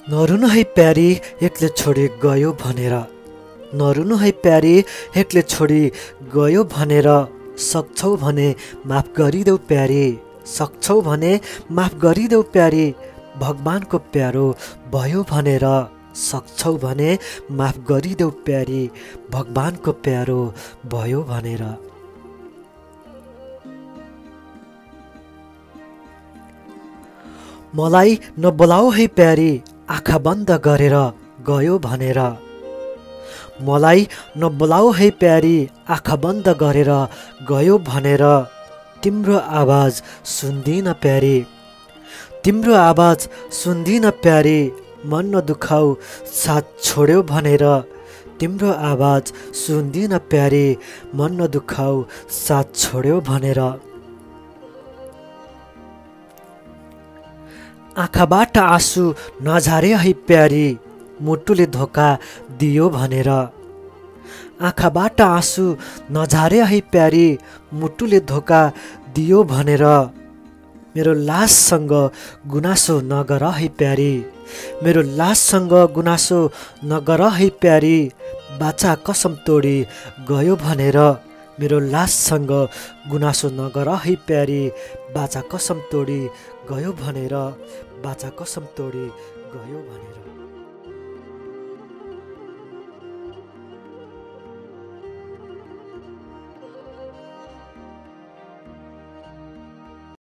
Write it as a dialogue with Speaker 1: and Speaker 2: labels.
Speaker 1: नरुनु है प्यारी एक्लै छोडी गयो भनेर, नरुनु है प्यारी एक्लै छोडी गयो भनेर, सक्छौ भने माफ गरिदेऊ प्यारी, सक्छौ भने माफ गरिदेऊ प्यारी, भगवानको प्यारो भयो भनेर, सक्छौ भने माफ गरिदेऊ प्यारी, भगवानको प्यारो भयो भनेर। मलाई नबोलाऊ है प्यारी आँखा बन्द गरेर गयो भनेर, मलाई नबोलाऊ है प्यारी आँखा बन्द गरेर गयो भनेर, तिम्रो आवाज सुन्दिन प्यारी, तिम्रो आवाज सुन्दिन प्यारी, मन नदुखाऊ साथ छोड्यो भनेर, तिम्रो आवाज सुन्दिन प्यारी, मन नदुखाऊ साथ छोड्यो भनेर। आँखाबाट आँसु नझारे है प्यारी मुटुले धोका दियो भनेर, आँखाबाट आँसु नझारे है प्यारी मुटुले धोका दियो भनेर, मेरो लाससँग गुनासो नगर है प्यारी, मेरो लाससँग गुनासो नगर है प्यारी, बाचा कसम तोडी गयो भनेर, मेरो लाससँग गुनासो नगर है प्यारी, बाचा कसम तोडी गयो भनेर, बाचा कसम तोडी गयो भनेर।